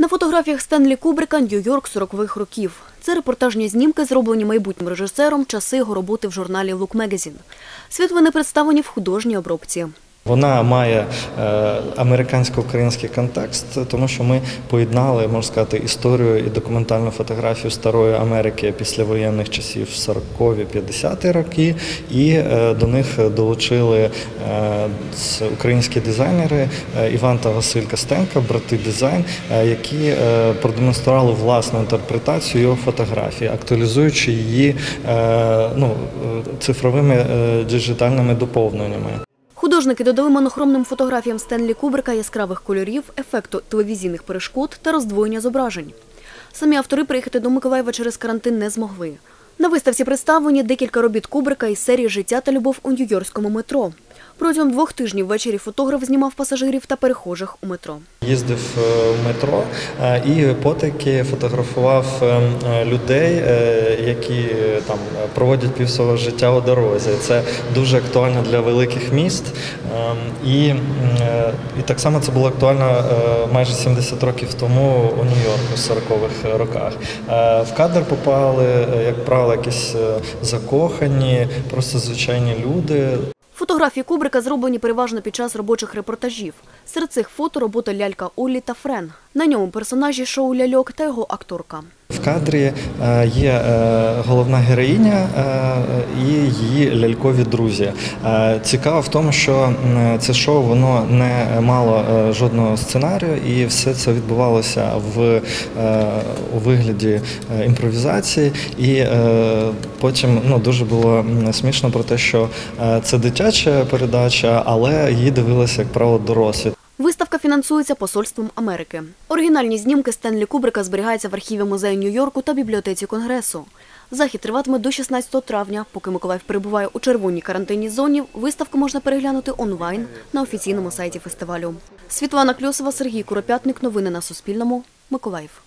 На фотографіях Стенлі Кубрика «Нью-Йорк 40-х років». Це репортажні знімки, зроблені майбутнім режисером часи його роботи в журналі Look Magazine. Світлини представлені в художній обробці. Вона має американсько-український контекст, тому що ми поєднали, можна сказати, історію і документальну фотографію старої Америки післявоєнних часів 40-50-ті роки, і до них долучили українські дизайнери Іван та Василь Костенко, брати дизайн, які продемонстрували власну інтерпретацію його фотографії, актуалізуючи її цифровими діджитальними доповненнями. Художники додали монохромним фотографіям Стенлі Кубрика яскравих кольорів, ефекту телевізійних перешкод та роздвоєння зображень. Самі автори приїхати до Миколаєва через карантин не змогли. На виставці представлені декілька робіт Кубрика із серії «Життя та любов у нью-йоркському метро». Протягом 2 тижнів ввечері фотограф знімав пасажирів та перехожих у метро. Їздив в метро і потайки фотографував людей, які там проводять пів свого життя у дорозі. Це дуже актуально для великих міст. І так само це було актуально майже 70 років тому у Нью-Йорку в 40-х роках. В кадр попали, як правило, якісь закохані, просто звичайні люди. Фотографії Кубрика зроблені переважно під час робочих репортажів. Серед цих фото робота лялька Оллі та Френ. На ньому персонажі шоу «Ляльок» та його акторка. В кадрі є головна героїня і її лялькові друзі. Цікаво в тому, що це шоу воно не мало жодного сценарію, і все це відбувалося у вигляді імпровізації. І потім дуже було смішно про те, що це дитяча передача, але її дивилися, як правило, дорослі. Виставка фінансується Посольством Америки. Оригінальні знімки Стенлі Кубрика зберігаються в архіві музею Нью-Йорку та бібліотеці Конгресу. Захід триватиме до 16 травня. Поки Миколаїв перебуває у червоній карантинній зоні, виставку можна переглянути онлайн на офіційному сайті фестивалю. Світлана Кльосова, Сергій Куропятник. Новини на Суспільному. Миколаїв.